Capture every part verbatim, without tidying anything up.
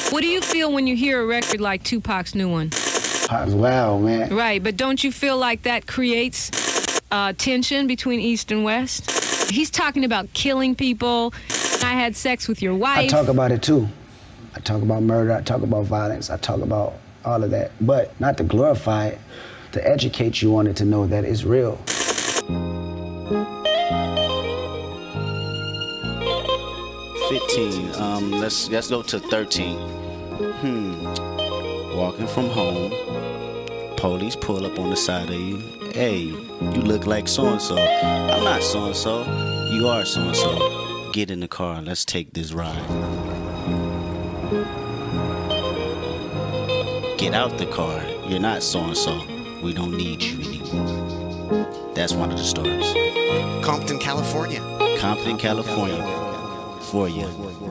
What do you feel when you hear a record like Tupac's new one? Pac's wow, man. Right, but don't you feel like that creates uh, tension between East and West? He's talking about killing people. I had sex with your wife. I talk about it too. I talk about murder, I talk about violence, I talk about all of that. But not to glorify it, to educate you on it, to know that it's real. fifteen, um, let's, let's go to thirteen. Hmm, walking from home, police pull up on the side of you. Hey, you look like so-and-so. I'm not so-and-so, you are so-and-so. Get in the car, let's take this ride. Get out the car, you're not so-and-so. We don't need you anymore. That's one of the stories. Compton, California. Compton, California. For you.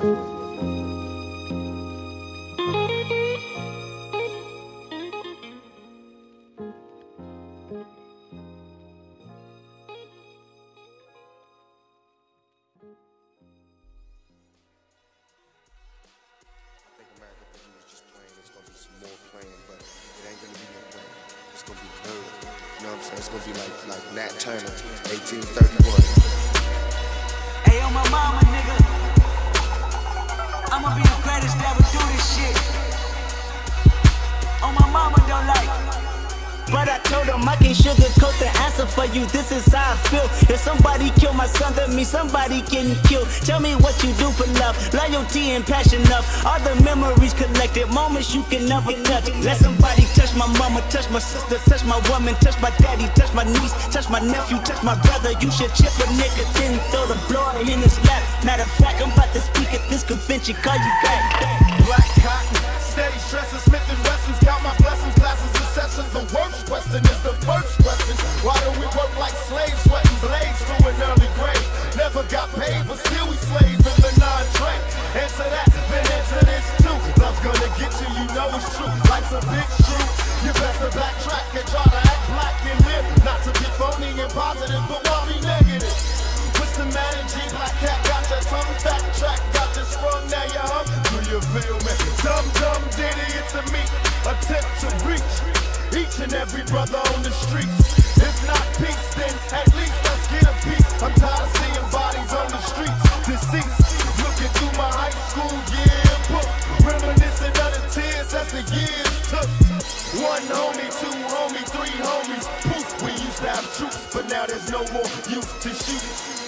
It's gonna be like like Nat Turner, eighteen thirty-one. Hey, on my mama, nigga. I'ma be the greatest that ever do this shit. On my mama, don't like. But I told him I can't sugarcoat the answer for you. This is how I feel. If somebody kill my son, that means somebody getting killed. Tell me what you do for love, loyalty and passion of all the memories collected, moments you can never touch. Let somebody touch my mama, touch my sister, touch my woman, touch my daddy, touch my niece, touch my nephew, touch my brother. You should chip a nigga, then throw the blower in his lap. Matter of fact, I'm about to speak at this convention. Call you back. Black cotton, steady stressing, Smith and Wessons. Count my blessings, classes and sessions. The worst question is the first question. Why do we work like slaves, sweating blades through an early grave? Never got paid, but still we slaves in the non-trade. Answer that, then answer this too. Love's gonna get you, you know it's true. Life's a big truth. You best to backtrack and try to act black and live. Not to be phony and positive, but why be negative? What's the matter, G? Black cat got that tongue, fat track, got this sprung, now you hum. Do you feel me? Dumb, dumb, ditty, it's a me. Attempt to reach each and every brother on the streets. If not peace, then at least let's get a piece. I'm tired of seeing bodies on the streets. Deceased, looking through my high school yearbook, reminiscing of the tears as the years took. One homie, two homie, three homies. Poof, we used to have troops, but now there's no more youth to shoot.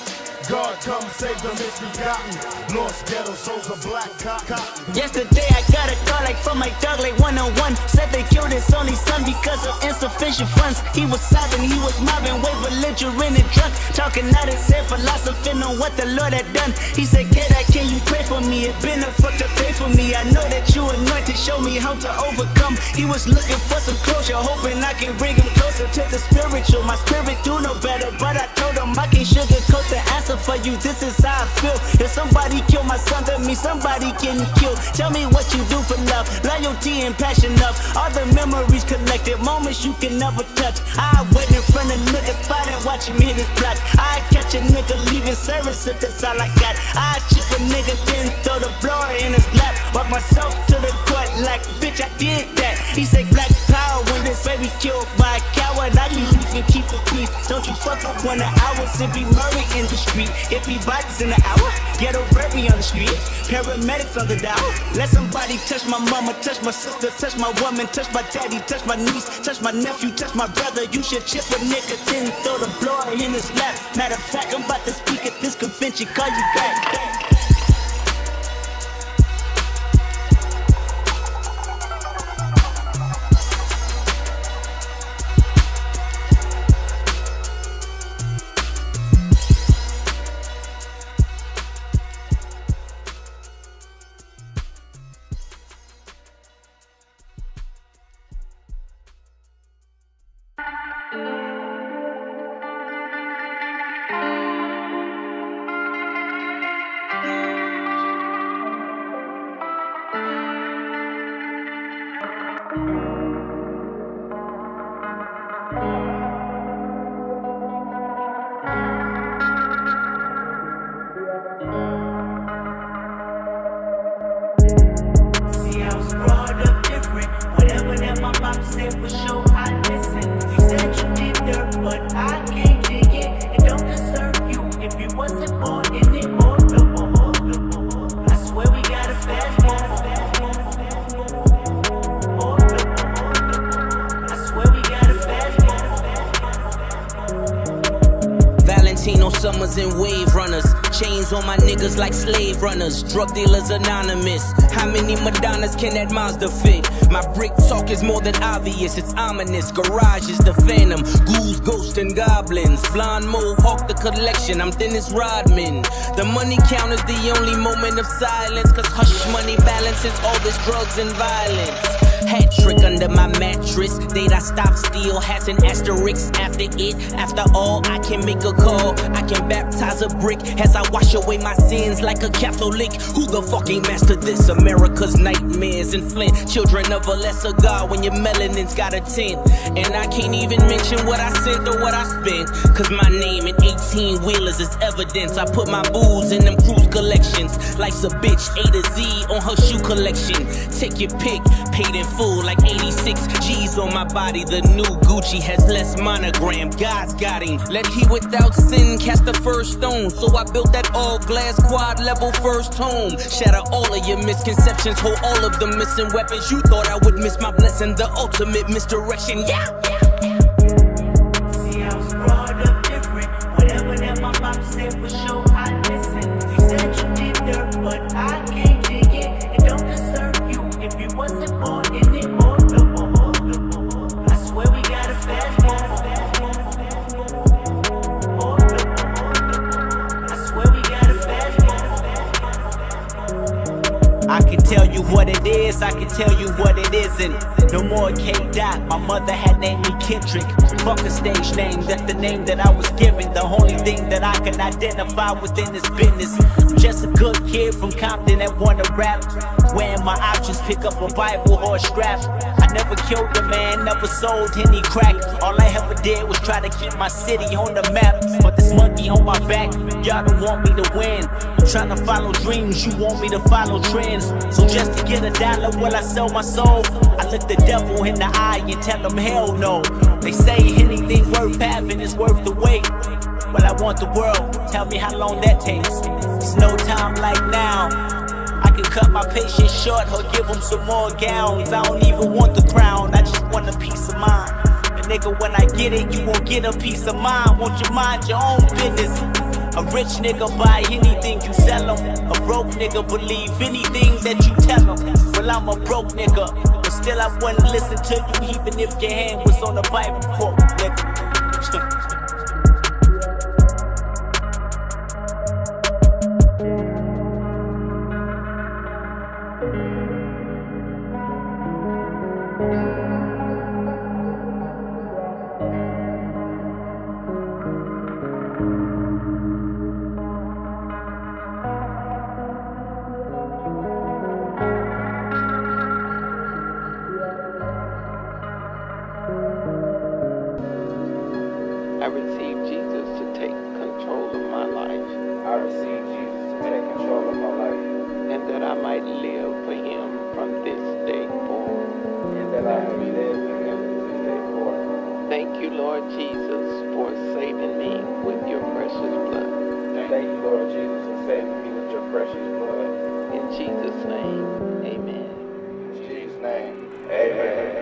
God come save the misbegotten. Lost ghetto souls of black cotton. Yesterday I got a call like from my dog like one oh one. Said they killed his only son because of insufficient funds. He was sobbing, he was mobbing, way belligerent and drunk, talking out his head, philosophing on what the Lord had done. He said, "Get that, can you pray for me? It been a fuck to pray for me. I know that you anointed, show me how to overcome." He was looking for some closure, hoping I can bring him closer to the spiritual. My spirit do no better, but I told him I can't sugarcoat the answer for you. This is how I feel. If somebody kill my son, that means somebody getting killed. Tell me what you do for love, loyalty and passion of all the memories collected, moments you can never touch. I wait in front of niggas spot and watch him hit his block. I catch a nigga leaving service if that's all I got. I chip a nigga, then throw the blower in his lap. Walk myself to the court like, bitch, I did that. He said black power when this baby killed by a coward. I believe in keep the peace. Don't you fuck up when the hours and be murdered in the street. If he bodies in the hour, ghetto baby on the street, paramedics on the dial. Let somebody touch my mama, touch my sister, touch my woman, touch my daddy, touch my niece, touch my nephew, touch my brother. You should chip a nigga, then throw the blower in his lap. Matter of fact, I'm about to speak at this convention. Call you back. said for sure I listen. You said you did dirt, but I can't dig it. It don't deserve you if you wasn't born in it. I swear we got a fast forward. I swear we got a fast forward. Valentino Summers and Wave Runners. Chains on my niggas like slave runners. Drug dealers anonymous. How many Madonnas can that Mazda fit? My brick talk is more than obvious, it's ominous. Garage is the phantom, ghouls, ghosts, and goblins. Blonde mohawk the collection, I'm Dennis Rodman. The money count is the only moment of silence, cause hush money balances all this drugs and violence. Hat trick under my mattress. Date I stop steal has an asterisk after it. After all, I can make a call, I can baptize a brick as I wash away my sins like a Catholic. Who the fuck ain't mastered this? America's nightmares in Flint. Children of a lesser God when your melanin's got a tint. And I can't even mention what I sent or what I spent, cause my name in eighteen wheelers is evidence. I put my booze in them cruise collections. Life's a bitch, A to Z on her shoe collection. Take your pick, paid in full like eighty-six G's on my body. The new Gucci has less monogram. God's got him. Let he without sin cast the first stone. So I built that all glass quad level first home. Shatter all of your misconceptions, hold all of the missing weapons. You thought I would miss my blessing, the ultimate misdirection. Yeah, yeah, yeah. See, I was brought up different. Whatever that my mom said for sure I listen. You said you did dirt, but I can't dig it. It don't deserve you if you wasn't born in it. I swear we got a fast forward. I swear we got a fast forward. I can tell you what it is, I can tell you what it isn't. No more K-Dot, my mother had named me Kendrick. Fuck a stage name, that's the name that I was given. The only thing that I can identify within this business. I'm just a good kid from Compton that wanna rap. Weighing my options, pick up a Bible or a strap. I never killed a man, never sold any crack. All I ever did was try to keep my city on the map. But this monkey on my back, y'all don't want me to win. I'm trying to follow dreams, you want me to follow trends. So just to get a dollar, will I sell my soul? I look the devil in the eye and tell him hell no. They say anything worth having is worth the wait. Well, I want the world, tell me how long that takes. It's no time like now. I can cut my patience short or give them some more gowns. I don't even want the crown, I just want a peace of mind. And nigga, when I get it, you won't get a peace of mind. Won't you mind your own business? A rich nigga buy anything you sell him. A broke nigga believe anything that you tell him. Well, I'm a broke nigga, but still I wouldn't listen to you even if your hand was on the Bible quote, nigga. I received Jesus to take control of my life. I received Jesus to take control of my life. And that I might live for him from this day forward. And that I may live for him from this day forward. Thank you, Lord Jesus, for saving me with your precious blood. Thank you, Lord Jesus, for saving me with your precious blood. In Jesus' name, amen. In Jesus' name, amen.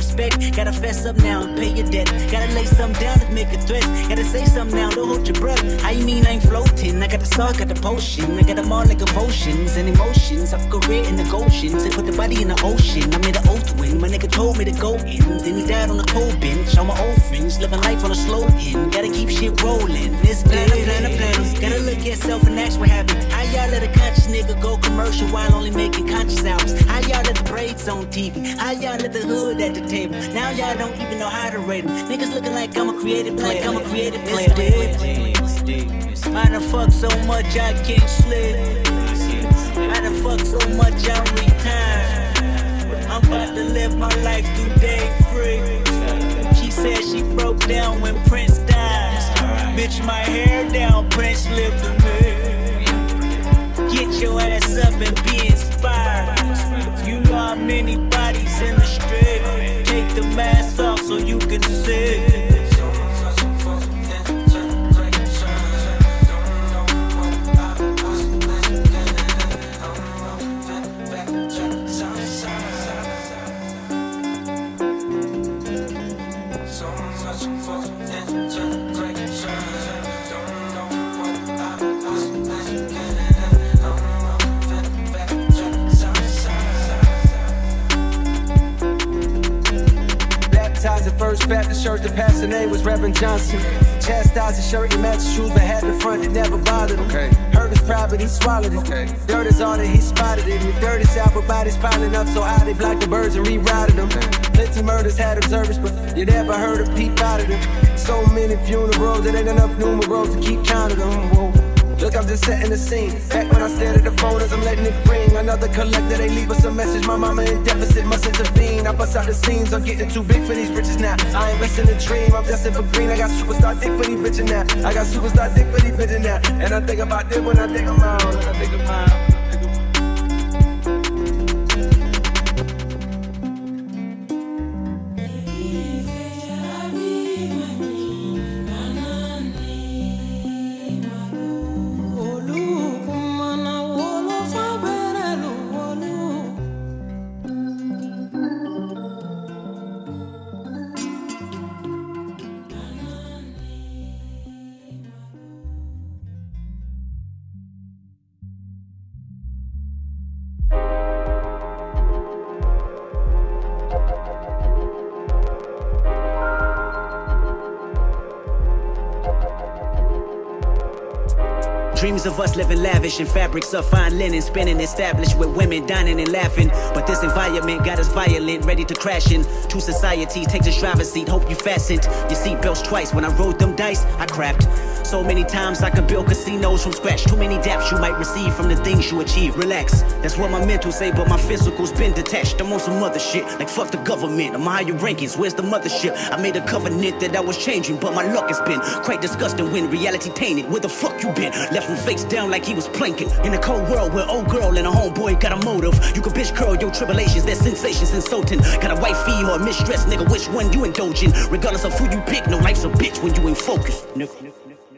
respect. Gotta fess up now and pay your debt. Gotta lay something down to make a threat. Gotta say something now, don't hold your breath. How you mean I ain't floating? I got the sauce, got the potion. I got them all like emotions and emotions. I've career in the Goshen. Say put the body in the ocean. I made an oath when my nigga told me to go in. Then he died on the cold bench. All my old friends living life on a slow end. Gotta keep shit rolling. This plan, plan, plan. Gotta look at yourself and ask what happened. How y'all let a conscious nigga go commercial while only making conscious albums? How y'all let the braids on T V? How y'all let the hood at the table? Now y'all don't even know how to rate them. Niggas looking like I'm a creative player. Like I'm a creative player. I done fuck so much I can't sleep. I done fuck so much I'm retired. I'm about to live my life through day free. She said she broke down when Prince died. Bitch, my hair down, Prince lived with me. Get your ass up and be inspired. You know how many bodies in the street. Take the mask off so you can see. First Baptist church, the pastor name was Reverend Johnson. Chastised his shirt and matched shoes, but had the front that never bothered him. Okay. Heard his pride, but he swallowed it. Okay. Dirt is all that he spotted it. And the dirty south with bodies piling up so high they blocked the birds and rerouted them. Okay. Plenty murders had observers, but you never heard a peep out of them. So many funerals, it ain't enough numerals to keep count of them. Whoa. Look, I'm just setting the scene. Back when I stared at the phone as I'm letting it ring. Another collector, they leave us a message. My mama in deficit must intervene. I bust out the scenes, I'm getting too big for these britches now. I invest in a dream, I'm destined for green. I got superstar dick for these bitches now. I got superstar dick for these bitches now. And I think about them when I think I'm out. When I think about Dreams of us living lavish in fabrics of fine linen, spinning established with women dining and laughing. But this environment got us violent, ready to crash in. True society takes its driver's seat, hope you fastened your seatbelts twice. When I rolled them dice, I crapped. So many times I could build casinos from scratch. Too many daps you might receive from the things you achieve. Relax, that's what my mental say, but my physical's been detached. I'm on some other shit, like fuck the government. I'm higher rankings, where's the mothership? I made a covenant that I was changing, but my luck has been quite disgusting when reality tainted. Where the fuck you been? Left him face down like he was planking. In a cold world where old girl and a homeboy got a motive. You can bitch curl your tribulations, their sensations insulting. Got a wifey or a mistress, nigga, which one you indulging? Regardless of who you pick, no life's a bitch when you ain't focused, nigga.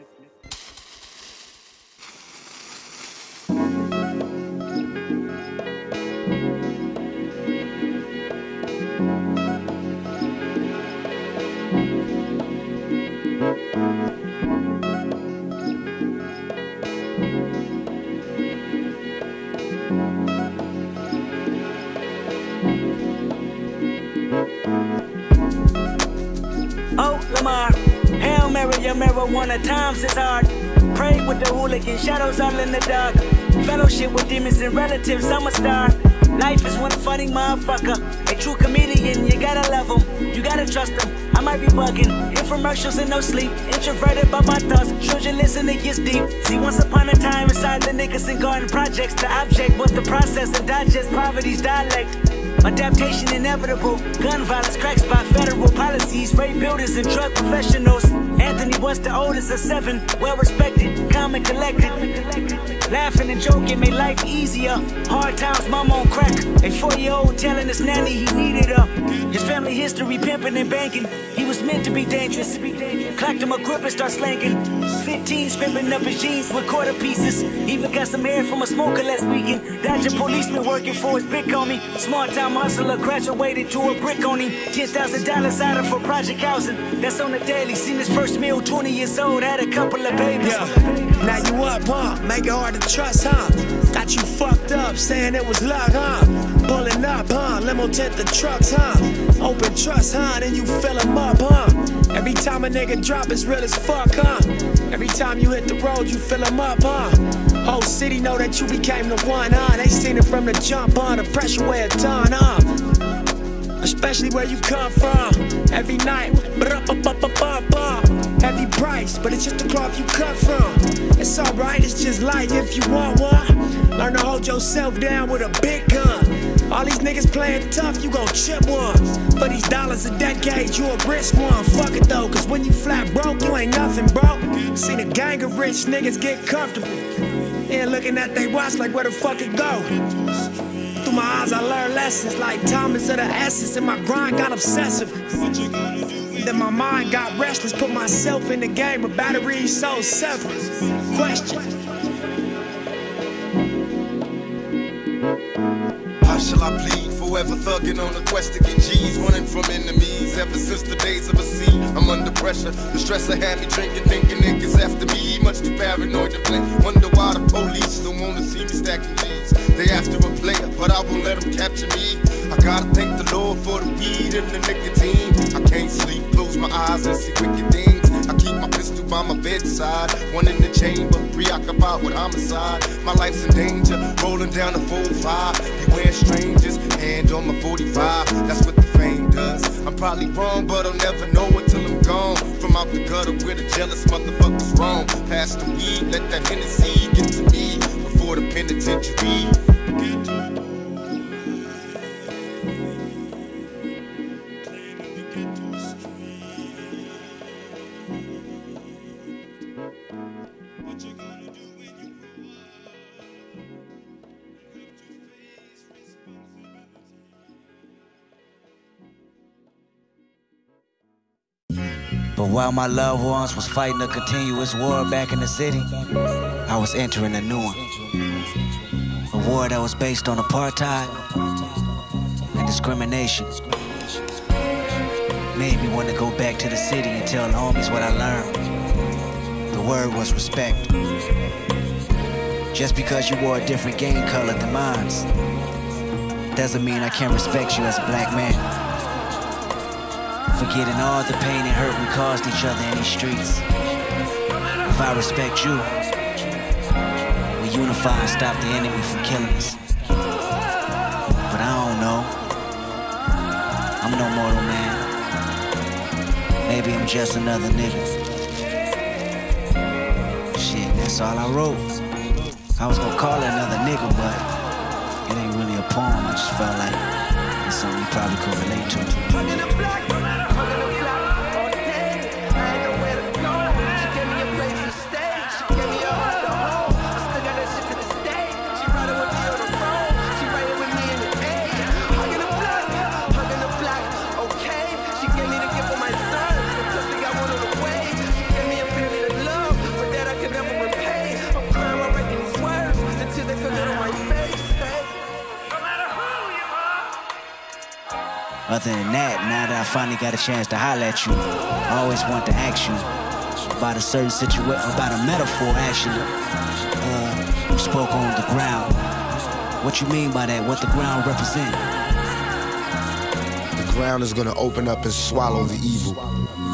Oh, Lamar, Hail Mary, your marijuana times is hard. Pray with the hooligan, shadows all in the dark. Fellowship with demons and relatives, I'm a star. Life is one funny motherfucker. A true comedian, you gotta love him, you gotta trust him. I might be bugging, infomercials and no sleep. Introverted by my thoughts, children listen, it gets deep. See, once upon a time inside the Nickerson Garden projects, the object was the process and digest poverty's dialect. Adaptation inevitable, gun violence cracks by federal policies, rape builders and drug professionals. Anthony was the oldest of seven, well respected. calm and collected. Laughing and joking made life easier. Hard times, mama on crack. A four-year-old telling his nanny he needed her. His family history pimping and banking. He was meant to be dangerous. Clacked him a grip and start slanking. fifteen scraping up his jeans with quarter pieces. Even got some hair from a smoker last weekend. Dodging policeman working for his brick on me. Smart time hustler graduated to a brick on him. ten thousand dollars out of for project housing. That's on the daily. Seen his first meal, twenty years old. Had a couple of babies. Yeah. Now you up, huh? Make it hard to trust, huh? Got you fucked up, saying it was luck, huh? Pulling up, huh? Limo tint the trucks, huh? Open trust, huh? Then you fill them up, huh? Every time a nigga drop, it's real as fuck, huh? Every time you hit the road, you fill them up, huh? Whole city know that you became the one, huh? They seen it from the jump, huh? The pressure weigh a ton, huh? Especially where you come from. Every night, heavy price, but it's just the cloth you cut from. It's alright, it's just life if you want one. Learn to hold yourself down with a big gun. All these niggas playing tough, you gon' chip one. For these dollars a decade, you a risk one. Fuck it though, cause when you flat broke, you ain't nothing, bro. Seen a gang of rich niggas get comfortable. Then looking at they watch like where the fuck it go. Through my eyes I learned lessons like time is of the essence, and my grind got obsessive. Then my mind got restless, put myself in the game, but batteries so separate. Question. How shall I plead? Forever thugging on a quest to get G's, running from enemies ever since the days of a sea. I'm under pressure, the stressor had me drinking, thinking niggas after me. Much too paranoid to blink. Wonder why the police don't wanna see me stacking G's. They after a player, but I won't let them capture me. I gotta thank the Lord for the weed and the nicotine. I can't sleep, close my eyes and see wicked things. I keep my pistol by my bedside, one in the chamber, preoccupied with homicide. My life's in danger, rolling down the four five. Beware strangers, hand on my forty-five. That's what the fame does. I'm probably wrong, but I'll never know until I'm gone. From out the gutter where the jealous motherfuckers roam. Pass the weed, let that Hennessy get to me before the penitentiary. But while my loved ones was fighting a continuous war back in the city, I was entering a new one. A war that was based on apartheid and discrimination. Made me want to go back to the city and tell the homies what I learned. The word was respect. Just because you wore a different game color than mine doesn't mean I can't respect you as a black man. Forgetting all the pain and hurt we caused each other in these streets. If I respect you, we unify and stop the enemy from killing us. But I don't know. I'm no mortal man. Maybe I'm just another nigga. Shit, that's all I wrote. I was gonna call it another nigga, but it ain't really a poem. I just felt like it's something you probably could relate to. Other than that, now that I finally got a chance to holler at you, I always want to ask you about a certain situation, about a metaphor actually. Uh, you spoke on the ground. What you mean by that? What the ground represent? The ground is gonna open up and swallow the evil.